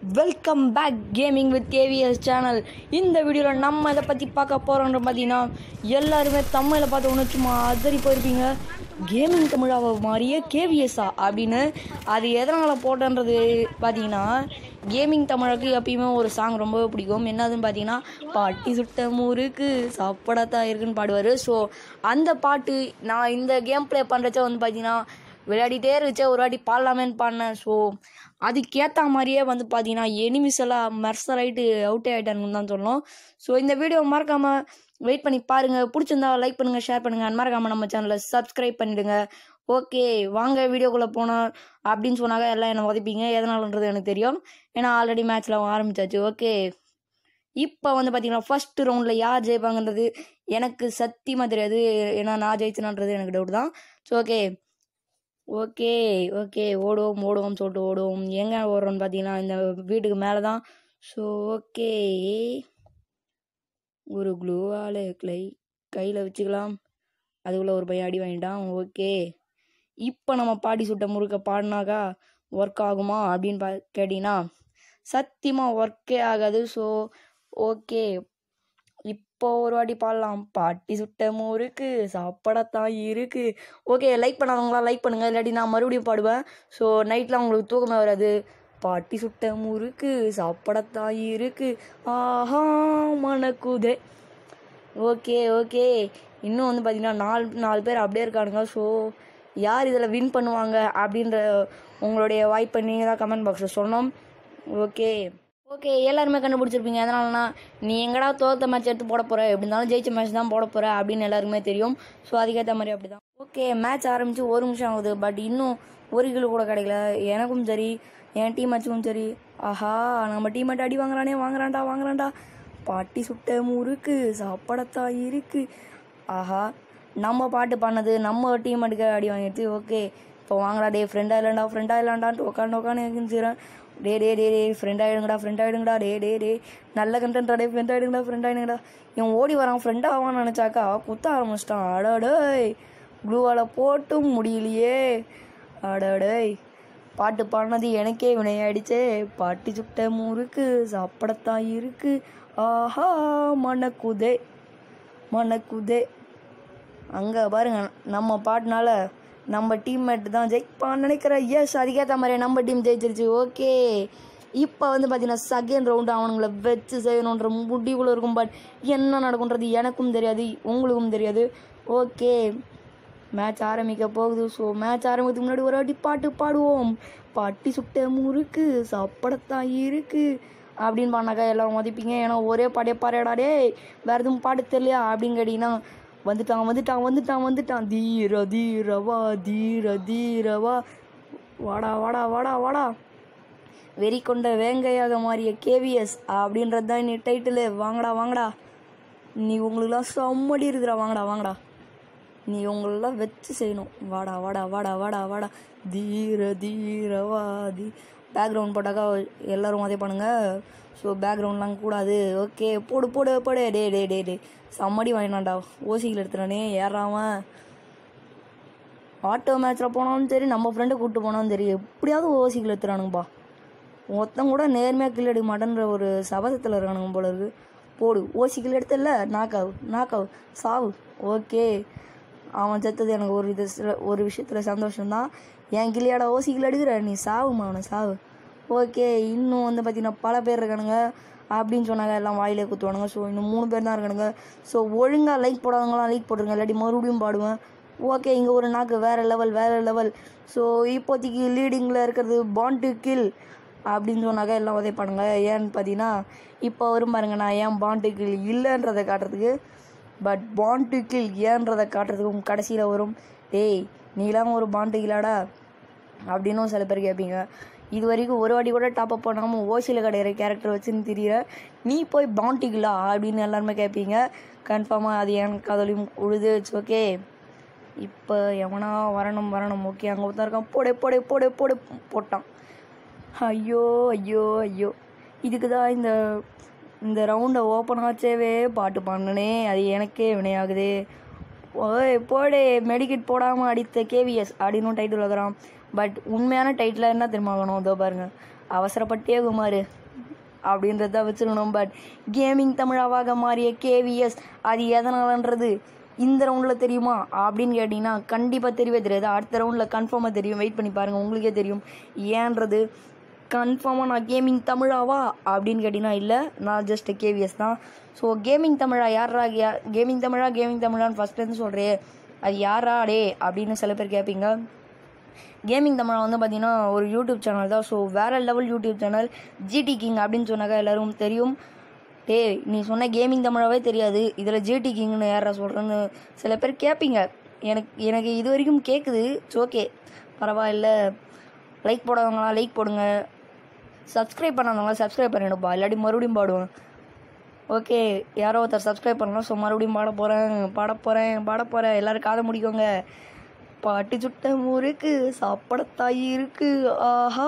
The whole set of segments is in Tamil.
Welcome back gaming with KVS channel. இந்த வீடியோவில் நம்ம இதை பற்றி பார்க்க போகிறோன்ற பார்த்தீங்கன்னா, எல்லாருமே தமிழில் பார்த்து ஒன்று சும்மா அதறி போயிருப்பீங்க. கேமிங் தமிழாவை மாதிரியே கேவிஎஸ்ஸா அப்படின்னு. அது எதனால் போட்டன்றது பார்த்தீங்கன்னா, கேமிங் தமிழுக்கு எப்பயுமே ஒரு சாங் ரொம்பவே பிடிக்கும். என்னதுன்னு பார்த்தீங்கன்னா, பாட்டி சுட்ட முறுக்கு சாப்பிடத்தான் இருக்குன்னு பாடுவார். ஸோ அந்த பாட்டு நான் இந்த கேம் ப்ளே பண்ணுறச்ச வந்து பார்த்தீங்கன்னா விளையாடிட்டே இருந்துச்சு. ஒரு வாட்டி பாடலாமேன்னு பாடினேன். ஸோ அதுக்கேற்ற மாதிரியே வந்து பார்த்தீங்கன்னா எனிமிஸ் எல்லாம் மெர்சரைட்டு அவுட்டே ஆகிட்டானுன்னு தான் சொல்லணும். ஸோ இந்த வீடியோ மறக்காமல் வெயிட் பண்ணி பாருங்கள். பிடிச்சிருந்தா லைக் பண்ணுங்கள், ஷேர் பண்ணுங்கள், அண்ட் மறக்காமல் நம்ம சேனலை சப்ஸ்கிரைப் பண்ணிவிடுங்க. ஓகே, வாங்க வீடியோக்குள்ளே போனோம் அப்படின்னு சொன்னாங்க எல்லாம் என்னை உதப்பிங்க. எதனாலன்றது எனக்கு தெரியும், ஏன்னா ஆல்ரெடி மேட்ச்சில் ஆரம்பிச்சாச்சு. ஓகே, இப்போ வந்து பார்த்தீங்கன்னா ஃபஸ்ட்டு ரவுண்டில் யார் ஜெயிப்பாங்கன்றது எனக்கு சத்தியமாக தெரியாது. ஏன்னா நான் ஜெயிச்சேனான்றது எனக்கு டவுட் தான். ஸோ ஓகே ஓகே ஓகே ஓடுவோம் சொல்லிட்டு ஓடுவோம். எங்கே ஓடுறோன்னு பார்த்தீங்கன்னா இந்த வீட்டுக்கு மேலே தான். ஸோ ஓகே, ஒரு க்ளூவால் கையில் வச்சுக்கலாம். அதுக்குள்ளே ஒரு பையன் அடி வாங்கிட்டான். ஓகே, இப்போ நம்ம பாட்டி சுட்ட முறுக்க பாடினாக்கா ஒர்க் ஆகுமா அப்படின்னு கேட்டிங்கன்னா சத்தியமாக ஒர்க்கே ஆகாது. ஸோ ஓகே, இப்போ ஒரு வாட்டி பாடலாம். பாட்டி சுட்ட முறுக்கு சாப்பிடத்தான் இருக்கு. ஓகே, லைக் பண்ணாதவங்களாம் லைக் பண்ணுங்கள், இல்லாட்டி நான் மறுபடியும் பாடுவேன். ஸோ நைட்டில் உங்களுக்கு தூக்கமே வராது. பாட்டி சுட்ட முறுக்கு சாப்பிடத்தான் இருக்கு, ஆஹா மணக்குதே. ஓகே ஓகே, இன்னும் வந்து பார்த்தீங்கன்னா நாலு பேர் அப்படியே இருக்கானுங்க. ஸோ யார் இதில் வின் பண்ணுவாங்க அப்படின்ற உங்களுடைய வாய்ப்பை நீங்கள் தான் கமெண்ட் பாக்ஸில் சொல்லணும். ஓகே ஓகே, எல்லாருமே கண்டுபிடிச்சிருப்பீங்க. அதனாலனா நீ எங்கடா தோற்ற மேட்ச் எடுத்து போட போகிற, எப்படி இருந்தாலும் ஜெயிச்ச மேட்ச் தான் போட போகிற அப்படின்னு எல்லாருக்குமே தெரியும். ஸோ அதுக்கேற்ற மாதிரி அப்படி தான். ஓகே, மேட்ச் ஆரம்பித்து 1 நிமிஷம் ஆகுது. பட் இன்னும் 1 கிலோ கூட கிடைக்கல. எனக்கும் சரி என் டீம் மேட்சுக்கும் சரி. ஆஹா, நம்ம டீம்மேட் அடி வாங்குறான்டா. பாட்டி சுட்ட முறுக்கு சாப்பிடத்தான் இருக்கு. ஆஹா, நம்ம பாட்டு பண்ணது நம்ம டீம்மேட்டுக்கு அடி வாங்கிடுச்சு. ஓகே, இப்போ வாங்கடா டே, ஃப்ரெண்டாக இல்லைண்டான்ட்டு உட்காந்து கேட்குறேன். டே ஃப்ரெண்ட் ஆகிடுங்கடா. டே நல்ல கண்டென்ட்டா. டே ஃப்ரெண்ட் ஆகிடுங்கடா. இவன் ஓடி வரான் ஃப்ரெண்ட் ஆவான்னு நினச்சாக்கா குத்த ஆரம்பிச்சிட்டான். அடடேய், ப்ளூவால் போட்டும் முடியலையே. அடடேய், பாட்டு பாடினது எனக்கே வினையாயிடுச்சே. பாட்டி சுட்ட முறுக்கு சாப்பிடத்தான் இருக்கு, ஆஹா மணக்குதே. அங்கே பாருங்க, நம்ம பாட்டுனால நம்ம டீம்மேட் தான் ஜெயிப்பான்னு நினைக்கிறேன். எஸ், அதுக்கேற்ற மாதிரி நம்ம டீம் ஜெயிச்சிருச்சு. ஓகே, இப்போ வந்து பார்த்தீங்கன்னா செகண்ட் ரவுண்டு அவனுங்களை வச்சு செய்யணுன்ற முடிவுல இருக்கும். பட் என்ன நடக்குன்றது எனக்கும் தெரியாது, உங்களுக்கும் தெரியாது. ஓகே, மேட்ச் ஆரம்பிக்க போகுது. ஸோ மேட்ச் ஆரம்பிக்கிறதுக்கு முன்னாடி ஒரு வாட்டி பாட்டு பாடுவோம். பாட்டி சுட்ட முறுக்கு சாப்பிடத்தான் இருக்கு அப்படின்னு பண்ணாக்கா எல்லோரும் மதிப்பீங்க. ஏன்னா ஒரே பாட்டே பாடாடே, வேறு எதுவும் பாட்டு தெரியலையா அப்படின்னு கேட்டிங்கன்னா வந்துட்டான். தீரவா வாடா. வெறி கொண்ட வேங்கையாக மாறிய கேவிஎஸ் அப்படின்றது தான் நீ டைட்டிலு. வாங்கடா, நீ உங்களுக்குலாம் செம்மடி இருக்கிறா. வாங்கடா, நீ உங்களெல்லாம் வச்சு செய்யணும். வாடா. தீரவாதி. பேக்ரவுண்ட் போட்டாக்கா எல்லோரும் அதே பண்ணுங்க. ஸோ பேக்ரவுண்ட்லாம் கூடாது. ஓகே, போடு. டே செம்மடி வாங்கினான்டா. ஓசிகள் எடுத்துட்டானே, ஏறாமல். ஆட்டோ மேட்ச்சில் போனாலும் சரி, நம்ம ஃப்ரெண்டை கூப்பிட்டு போனாலும் சரி, எப்படியாவது ஓசிகள் எடுத்துறானுங்கப்பா. ஒருத்தன் கூட நேர்மையாக கில் எடுக்க மாட்டேன்ற ஒரு சபதத்தில் இருக்கானுங்க போல இருக்கு. போடு, ஓசிகள் எடுத்தல, நாக்காவு சாவு. ஓகே, அவன் செத்தது எனக்கு ஒரு விஷயத்தில் சந்தோஷம்தான். என் கிளியாட ஓசிகள் எடுக்கிற, நீ சாவுமா, அவனை சாவு. ஓகே, இன்னும் வந்து பார்த்திங்கன்னா பல பேர் இருக்கானுங்க அப்படின்னு சொன்னாங்க. எல்லாம் வாயிலே குத்துவானுங்க. ஸோ இன்னும் 3 பேர் தான் இருக்கானுங்க. ஸோ ஒழுங்காக லைக் போடாதவங்களாம் லைக் போட்டுருங்க, இல்லாட்டி மறுபடியும் பாடுவேன். ஓகே, இங்கே ஒரு நாக்கு வேறு லெவல். ஸோ இப்போதைக்கு லீடிங்கில் இருக்கிறது பாண்ட் டு கில் அப்படின்னு சொன்னாக்க எல்லாம் உதைப்பானுங்க. ஏன்னு பார்த்தீங்கன்னா இப்போ வரும் பாருங்க, நான் ஏன் பாண்ட் டு கில் இல்லைன்றதை காட்டுறதுக்கு. பட் பாண்ட் டு கில் ஏன்றதை காட்டுறதுக்கும் கடைசியில் வரும். டேய், நீலாம் ஒரு பாண்ட் டு கில்லாடா அப்படின்னும் சில பேர் கேட்பீங்க. இது வரைக்கும் ஒரு வாட்டி கூட டாப் அப் பண்ணாமல் ஓசியில் கிடைக்கிற கேரக்டர் வச்சுன்னு தெரியற நீ போய் பாண்டிகளா அப்படின்னு எல்லாருமே கேட்பீங்க. கன்ஃபார்மாக அது எனக்கு அதுலேயும் உழுது. இட்ஸ் ஓகே, இப்போ எவனா வரணும். ஓகே, அங்கே ஒருத்தன் இருக்கான். போட்டான். ஐயோ, இதுக்கு தான் இந்த ரவுண்டை ஓப்பன் ஆச்சேவே பாட்டு பண்ணனே, அது எனக்கே வினையாகுது. போடே, மெடிக்கெட் போடாமல் அடித்த கேவிஎஸ் அப்படின்னு டைட்டில் வைக்கிறான். பட் உண்மையான டைட்டில் என்ன தெரியுமா வேணும்? இதோ பாருங்கள், அவசரப்பட்டே குமார் அப்படின்றத வச்சுருக்கணும். பட் கேமிங் தமிழாவாக மாறிய கேவிஎஸ் அது எதனாலன்றது இந்த ரவுண்டில் தெரியுமா அப்படின்னு கேட்டிங்கன்னா கண்டிப்பாக தெரியவே தெரியாது. அடுத்த ரவுண்டில் கன்ஃபார்மாக தெரியும். வெயிட் பண்ணி பாருங்கள், உங்களுக்கே தெரியும். ஏன்றது கன்ஃபார்மாக நான் கேமிங் தமிழாவா அப்படின்னு கேட்டிங்கன்னா இல்லை, நான் ஜஸ்ட் கேவிஎஸ் தான். ஸோ கேமிங் தமிழா யாரா? கேமிங் தமிழான்னு ஃபஸ்ட்லேருந்து சொல்கிறேன், அது யாரா டே அப்படின்னு சில பேர் கேட்பீங்க. கேமிங் தமிழா வந்து பார்த்திங்கன்னா ஒரு யூடியூப் சேனல் தான். ஸோ வேறு level YouTube channel. GT king அப்படின்னு சொன்னாக்கா எல்லோரும் தெரியும். டே நீ சொன்ன கேமிங் தமிழாவே தெரியாது, இதில் ஜிடி கிங்னு யாரா சொல்கிறேன்னு சில பேர் கேட்பீங்க. எனக்கு இது வரைக்கும் கேட்குது. இட்ஸ் ஓகே, பரவாயில்ல. லைக் போடாதவங்களா லைக் போடுங்க, சப்ஸ்கிரைப் பண்ணாதவங்களா சப்ஸ்கிரைப் பண்ணிடுப்பா, இல்லாட்டி மறுபடியும் பாடுவேன். ஓகே, யாரோ ஒருத்தர் சப்ஸ்கிரைப் பண்ணலாம். ஸோ மறுபடியும் பாட போகிறேன். எல்லோரும் காதை முடிக்கோங்க. பாட்டு சுட்ட முறுக்கு சாப்பிடத்தாய் இருக்கு, ஆஹா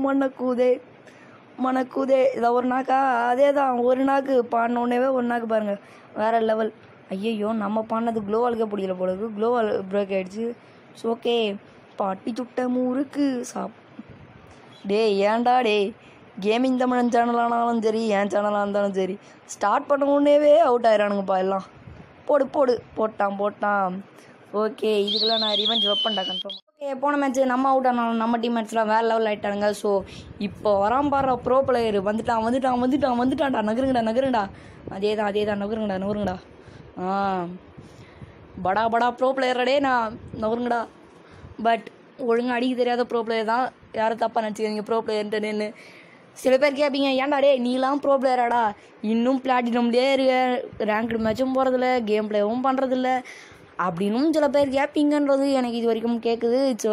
மணக்குதே. இதை ஒரு நாக்கா? அதே தான், ஒரு நாக்கு பாடினோடனேவே ஒரு நாக்கு பாருங்கள், வேறு லெவல். ஐயையோ, நம்ம பாடினது க்ளோவாலுக்கே பிடிக்கல போலக்கு, க்ளோவால் பிரேக் ஆகிடுச்சு. ஸோ ஓகே, பாட்டி சுட்ட முறுக்கு டே ஏன்டா டே, கேமிங் தமிழன் சேனலானாலும் சரி, என் சேனலாக இருந்தாலும் சரி, ஸ்டார்ட் பண்ண உடனேவே அவுட் ஆயிரானுங்கப்பா எல்லாம். போட்டான். ஓகே, இதுக்கெல்லாம் நான் ரிவெஞ்ச் வைப்பேன்டா கன்ஃபார்ம். ஓகே, போன மேட்ச் நம்ம அவுட் ஆனாலும் நம்ம டீம் மேட்ச்லாம் வேறு லெவல் ஆகிட்டானுங்க. ஸோ இப்போ வரான் பாரு ப்ரோ பிளேயர், வந்துட்டான்டா. நகருங்கடா. அதே தான் நகருங்கடா. படா ப்ரோ பிளேயரடே, நான் நகருங்கடா. பட் ஒழுங்காக அடிக்க தெரியாத ப்ரோ பிளேயர் தான். யாரும் தப்பாக நினச்சிக்கிறீங்க ப்ரோ பிளேயர்ன்ட்டுன்னு. சில பேர் கேட்பீங்க, ஏன்டா டே நீலாம் ப்ரோ பிளேயராடா, இன்னும் பிளாட்டினம்லேயே இருக்க, ரேங்க்டு மேட்சும் போகிறதில்ல, கேம் பிளேவும் பண்ணுறதில்ல அப்படின்னும் சில பேர் கேட்பீங்கன்றது எனக்கு இது வரைக்கும் கேட்குது. It's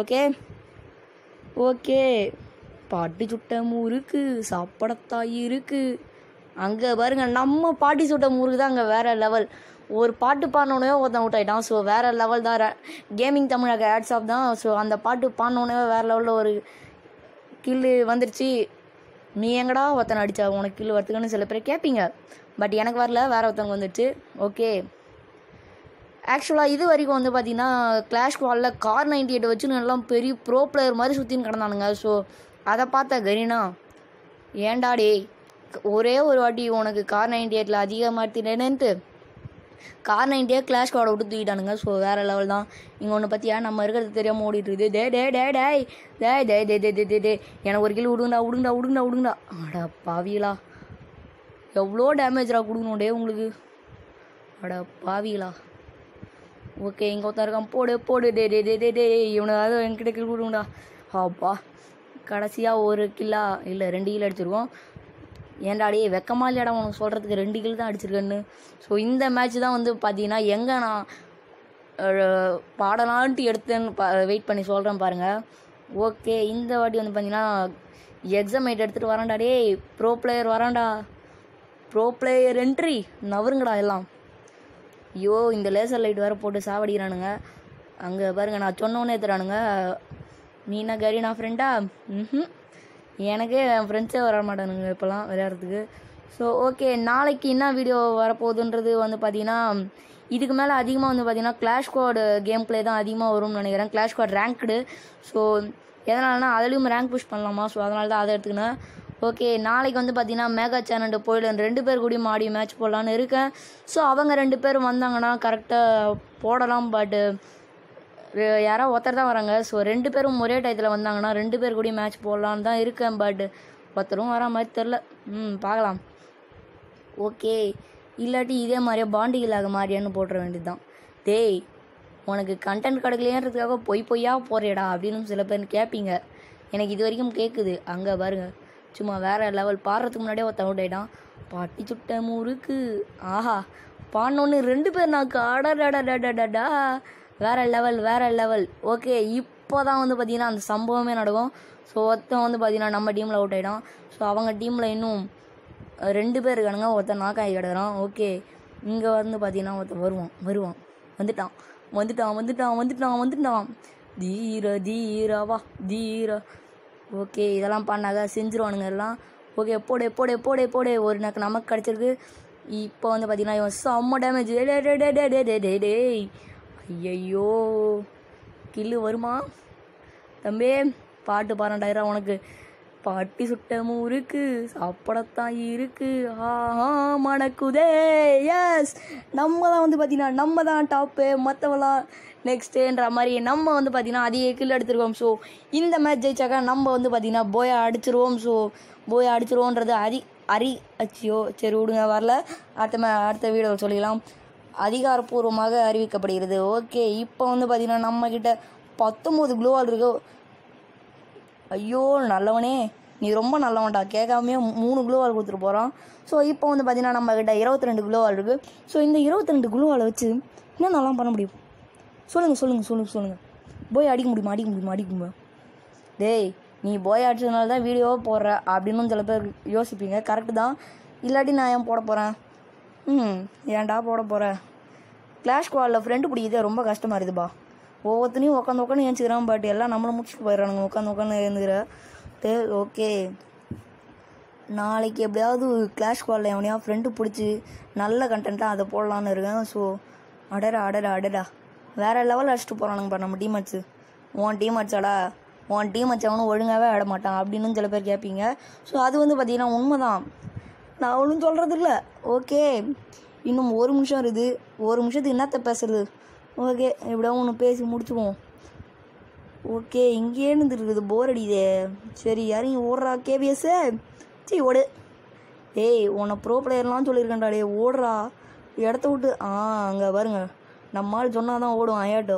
okay. பாட்டி சுட்ட முறுக்கு சாப்பிடத்தாய் இருக்கு. அங்கே பாருங்க, நம்ம பாட்டி சுட்ட முறுக்கு தான் அங்கே வேறு லெவல். ஒரு பாட்டு பாடினோடனே ஒருத்தன் அவுட் ஆகிட்டான். ஸோ வேறு லெவல் தான். கேமிங் தமிழாக ஆட்ஸ் ஆஃப் தான். ஸோ அந்த பாட்டு பாடினோடனே வேறு லெவலில் ஒரு கில்லு வந்துருச்சு. நீ எங்கடா ஒருத்தனை அடித்தா உனக்கு கில்லு வரத்துக்குன்னு சில பேர் கேட்பீங்க. பட் எனக்கு வரல, வேறு ஒருத்தவங்க வந்துடுச்சு. ஓகே, ஆக்சுவலாக இது வரைக்கும் வந்து பார்த்திங்கன்னா கிளாஷ் ஸ்குவாடில் கார் 98 வச்சுன்னு எல்லாம் பெரிய ப்ரோ பிளேயர் மாதிரி சுற்றின்னு கிடந்தானுங்க. ஸோ அதை பார்த்த கரீனா, ஏன்டா டே ஒரே ஒரு வாட்டி உனக்கு கார் 98 அதிகமாக மாற்றினேன்ட்டு கார் 98 கிளாஷ் ஸ்குவாடை விட்டு தூக்கிட்டானுங்க. ஸோ வேறு லெவல் தான். இங்கே ஒன்று பற்றியா நம்ம இருக்கிறது தெரியாமல் ஓடிட்டு இருக்குது. டே எனக்கு ஒரு கிலோ விடுங்கடா. அடா பாவிகளா, எவ்வளோ டேமேஜாக கொடுக்கணும் டே உங்களுக்கு, அடா பாவிகளா. ஓகே, இங்கே ஒருத்தன் இருக்கான், போடு டே இவனாவது என்கிட்ட கில் கொடுங்கடா. அப்பா, கடைசியாக ஒரு கில்லா இல்லை 2 கில் அடிச்சிருக்கோம். ஏன்டாடி வெக்கமா இல்லையாடா உனக்கு சொல்கிறதுக்கு, 2 கில் தான் அடிச்சிருக்கேன்னு. ஸோ இந்த மேட்ச் தான் வந்து பார்த்தீங்கன்னா எங்கே நான் பாடலான்ட்டு எடுத்தேன்னு வெயிட் பண்ணி சொல்கிறேன் பாருங்கள். ஓகே, இந்த வாட்டி வந்து பார்த்தீங்கன்னா எக்ஸாமேட் எடுத்துகிட்டு வரான்டா. டே ப்ரோ பிளேயர் வரான்டா, ப்ரோ பிளேயர் என்ட்ரி, நவருங்கடா எல்லாம். ஐயோ, இந்த லேசர் லைட் வேறு போட்டு சாவடிக்கிறானுங்க. அங்கே பாருங்கள், நான் சொன்னோன்னே தரானுங்க. நீ என்ன கரீனா ஃப்ரெண்டா? எனக்கு என் ஃப்ரெண்ட்ஸே வர மாட்டானுங்க இப்போலாம் விளையாடுறதுக்கு. ஸோ ஓகே, நாளைக்கு என்ன வீடியோ வரப்போகுதுன்றது வந்து பார்த்தீங்கன்னா இதுக்கு மேலே அதிகமாக வந்து பார்த்தீங்கன்னா கிளாஷ் ஸ்குவாட் கேம் பிளே தான் அதிகமாக வரும்னு நினைக்கிறேன். Clash squad ranked. ஸோ எதனாலனா அதுலேயும் ரேங்க் புஷ் பண்ணலாமா, ஸோ அதனால தான் அதை எடுத்துக்கினேன். ஓகே, நாளைக்கு வந்து பார்த்தீங்கன்னா மேகா சேனல் போயிடலாம், 2 பேர் கூடயும் ஆடி மேட்ச் போடலான்னு இருக்கேன். ஸோ அவங்க 2 பேரும் வந்தாங்கன்னா கரெக்டாக போடலாம். பட்டு யாரோ ஒருத்தர் தான் வராங்க. ஸோ 2 பேரும் ஒரே டயத்தில் வந்தாங்கன்னா 2 பேர் கூடயும் மேட்ச் போடலான்னு தான் இருக்கேன். பட் ஒருத்தரும் வரா மாதிரி தெரில, பார்க்கலாம். ஓகே, இல்லாட்டி இதே மாதிரியே பாண்டிகளாக மாதிரியான்னு போட்டுற வேண்டியது தான். டேய் உனக்கு கண்டென்ட் கிடைக்கலையன்றதுக்காக பொய்யா போகிறேடா அப்படின்னு சில பேர் கேட்பீங்க. எனக்கு இது வரைக்கும் கேட்குது. அங்கே பாருங்க, சும்மா வேறு லெவல். பாடுறதுக்கு முன்னாடியே ஒருத்தன் அவுட் ஆகிட்டான். பாட்டி சுட்ட முறுக்கு, ஆஹா பாடினோன்னு 2 பேர் நாக்கு, அடடா வேறு லெவல். ஓகே, இப்போ தான் வந்து பார்த்திங்கன்னா அந்த சம்பவமே நடக்கும். ஸோ ஒருத்தன் வந்து பார்த்திங்கன்னா நம்ம டீமில் அவுட் ஆகிட்டான். ஸோ அவங்க டீமில் இன்னும் 2 பேர் இருக்கானுங்க, ஒருத்தன் நாக்காகி கிடக்குறான். ஓகே, இங்கே வந்து பார்த்திங்கன்னா ஒருத்தன் வருவான். வந்துட்டான். தீரவா. ஓகே, இதெல்லாம் பண்ணாக செஞ்சுருவானுங்க எல்லாம். ஓகே, போடு. ஒரு நமக்கு கிடச்சிருக்கு. இப்போ வந்து பார்த்திங்கன்னா இவன் செம்ம டேமேஜ். டேய் ஐயோ, கில்லு வருமா தம்பி? பாட்டு பாருண்டாயிரா உனக்கு. பாட்டி சுட்ட முறுக்கு சாப்பிடத்தான் இருக்கு. ஆஹா மணக்குதே. எஸ், நம்ம தான் வந்து பார்த்தீங்கன்னா நம்ம தான் டாப்பு, மற்றவெல்லாம் நெக்ஸ்ட்டுன்ற மாதிரி நம்ம வந்து பார்த்தீங்கன்னா அதிக கில் எடுத்துருக்கோம். ஸோ இந்த மேட்ச் ஜெயிச்சாக்கா நம்ம வந்து பார்த்தீங்கன்னா போயை அடிச்சிருவோம். ஸோ போயை அடிச்சிருவோன்றது அச்சியோ சரி விடுங்க, வரல. அடுத்த வீடியோவில் சொல்லிக்கலாம். அதிகாரப்பூர்வமாக அறிவிக்கப்படுகிறது. ஓகே, இப்போ வந்து பார்த்தீங்கன்னா நம்மக்கிட்ட 19 க்ளோவால் இருக்கு. ஐயோ நல்லவனே, நீ ரொம்ப நல்லவன்டா, கேட்காமே 3 க்ளோவால் கொடுத்துட்டு போகிறான். ஸோ இப்போ வந்து பார்த்தீங்கன்னா நம்மக்கிட்ட 22 க்ளோவால் இருக்குது. ஸோ இந்த 22 க்ளோவால் வச்சு என்ன நல்லா பண்ண முடியும்? சொல்லுங்கள். போய் அடிக்க முடியுமா? டேய், நீ போய் அடிச்சதுனால தான் வீடியோவை போடுற அப்படின்னு சில பேர் யோசிப்பீங்க. கரெக்டு தான். இல்லாட்டி நான் ஏன் போட போகிறேன்? ஏன்டா போட போகிறேன்? கிளாஷ் ஸ்குவாடில் ஃப்ரெண்டு பிடிக்கிறதே ரொம்ப கஷ்டமாக இருக்குதுப்பா. ஒவ்வொருத்தனையும் உட்காந்து ஏஞ்சிக்கிறான். பட் எல்லாம் நம்மளை முடிச்சுட்டு போயிடறானுங்க உட்காந்து ஏந்துக்கிற. ஓகே, நாளைக்கு எப்படியாவது கிளாஷ் ஸ்குவாடில் எவனையாவது ஃப்ரெண்டு பிடிச்சி நல்ல கண்டென்ட்டாக அதை போடலான்னு இருக்கேன். ஸோ அடடா வேறு லெவல் அடிச்சுட்டு போகிறானுங்கப்பா நம்ம டீம்மேட்ஸு. உன் டீம்மேட்ஸ் அவனும் ஒழுங்காகவே ஆட மாட்டான் அப்படின்னு சில பேர் கேட்பீங்க. ஸோ அது வந்து பார்த்தீங்கன்னா உண்மை தான், நான் அவனும் சொல்கிறது இல்லை. ஓகே, இன்னும் 1 நிமிஷம் இருக்குது. 1 நிமிஷத்துக்கு என்னத்தை பேசுறது? ஓகே, எப்படியா ஒன்று பேசி முடிச்சுக்குவோம். ஓகே, இங்கேன்னு இருக்குது, போர் அடிக்குதே. சரி இறங்கி ஓடுறா கேபிஎஸ்ஸு. சரி ஓடு. ஏய், உன்னை ப்ரோ பிளேயர்லாம் சொல்லியிருக்கேன்டா. டே ஓடுறா, இடத்த விட்டு. அங்கே பாருங்க, நம்மால் சொன்னால் தான் ஓடும் ஐயாட்டோ.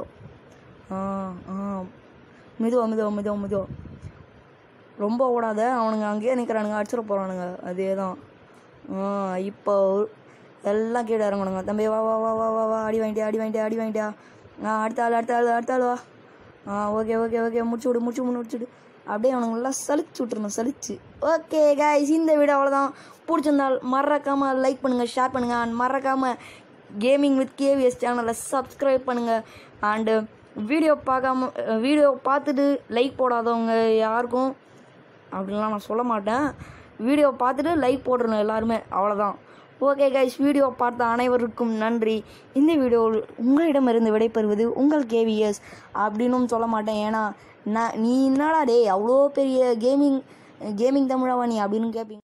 மெதுவா ரொம்ப ஓடாத. அவனுங்க அங்கேயே நிற்கிறானுங்க, அடிச்சிட போகிறானுங்க. அதே தான். இப்போ எல்லாம் கீழே இறங்கணுங்க. தம்பி வா அடி வாங்கிட்டியா. அடுத்த ஆள் வா. ஓகே முடிச்சுடு. அப்படியே அவனுங்க எல்லாம் சலிச்சு விட்டுருணும். ஓகே கைஸ், இந்த வீடியோ அவ்வளோதான். பிடிச்சிருந்தால் மறக்காமல் லைக் பண்ணுங்கள், ஷேர் பண்ணுங்கள். அண்ட் மறக்காமல் கேமிங் வித் கேவிஎஸ் சேனலை சப்ஸ்கிரைப் பண்ணுங்கள். அண்டு வீடியோ பார்த்துட்டு லைக் போடாதவங்க யாருக்கும் அப்படின்லாம் நான் சொல்ல மாட்டேன். வீடியோ பார்த்துட்டு லைக் போட்டுருணும் எல்லாருமே, அவ்வளோதான். ஓகே கைஸ், வீடியோ பார்த்த அனைவருக்கும் நன்றி. இந்த வீடியோவில் உங்களிடமிருந்து விடைபெறுவது உங்கள் கேவிஎஸ் அப்படின்னும் சொல்ல மாட்டேன். ஏன்னா நீ என்னடா டே அவ்வளோ பெரிய கேமிங் தமிழாவா நீ அப்படின்னு கேட்பீங்க.